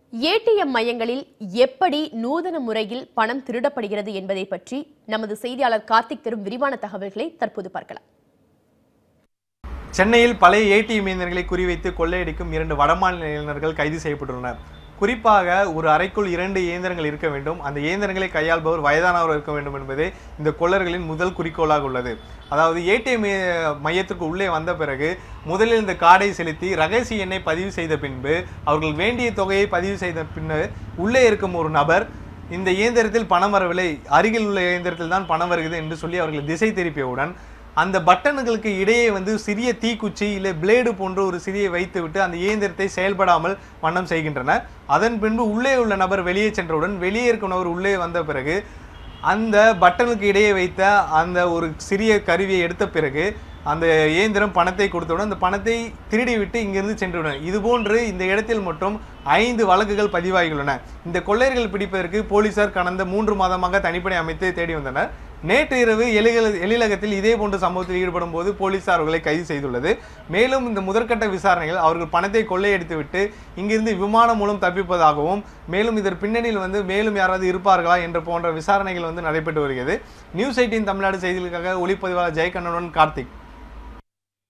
ATM மையங்களில் எப்படி நூதன முறையில் பணம் திருடப்படுகிறது என்பதை பற்றி நமது செய்தியாளர் கார்த்திக் தரும் விரிவான தகவல்களை தற்போது பார்க்கலாம். சென்னையில் பழைய ஏடிஎம் இயந்திரங்களை குறிவைத்து கொள்ளையடிக்கும் 2 வடமாநில இளைஞர்கள் கைது செய்யப்பட்டுள்ளனர். குறிப்பாக ஒரு அறைக்குள் 2 இயந்திரங்கள் இருக்க வேண்டும், அந்த இயந்திரங்களை கையாள்பவர் வயதானவர் இருக்க வேண்டும் என்பதே இந்த கொள்ளர்களின் முதல் குறிக்கோளாக உள்ளது. அதாவது ஏடிஎம் மையத்திற்கு உள்ளே வந்த பிறகு முதலில் இந்த கார்டை செலுத்தி ரகசிய எண்ணை பதிவு செய்த பின்பு அவர்கள் வேண்டிய தொகையை பதிவு செய்த பின்னர் உள்ளே இருக்கும் ஒரு நபர் இந்த இயந்திரத்தில் பணம் வரவில்லை, அருகில் உள்ள இயந்திரத்தில் தான் பணம் வருகிறது என்று சொல்லி அவர்களை திசை திருப்பியவுடன் அந்த பட்டன்களுக்கு இடையே சிறிய தீக்குச்சி இல்லை பிளேடு போன்ற ஒரு சிறிய வைத்துவிட்டு அந்த இயந்திரத்தை செயல்படாமல் வண்ணம் செய்கின்றனர். அதன் பின்பு உள்ளே உள்ள நபர் வெளியே சென்றவுடன் வெளியே இருக்கும் நபர் உள்ளே வந்த பிறகு அந்த பட்டனுக்கு இடையே வைத்த அந்த ஒரு சிறிய கருவியை எடுத்த பிறகு அந்த இயந்திரம் பணத்தை கொடுத்தவுடன் அந்த பணத்தை திருடிவிட்டு இங்கிருந்து சென்றுவிட்டனர். இதுபோன்று இந்த இடத்தில் மட்டும் 5 வழக்குகள் பதிவாகியுள்ளன. இந்த கொள்ளையர்கள் பிடிப்பதற்கு போலீசார் கடந்த 3 மாதமாக தனிப்படை அமைத்து தேடி வந்தனர். நேற்று இரவு எழிலகத்தில் இதே போன்ற சம்பவத்தில் ஈடுபடும் போது போலீசார் அவர்களை கைது செய்துள்ளது. மேலும் இந்த முதற்கட்ட விசாரணைகள் அவர்கள் பணத்தை கொள்ளையடித்துவிட்டு இங்கிருந்து விமானம் மூலம் தப்பிப்பதாகவும் மேலும் இதன் பின்னணியில் மேலும் யாராவது இருப்பார்களா என்ற போன்ற விசாரணைகள் நடைபெற்று வருகிறது. நியூஸ் 18 தமிழ்நாடு செய்திகளுக்காக ஒளிப்பதிவாளர் ஜெயக்கண்ணனுடன் கார்த்திக்.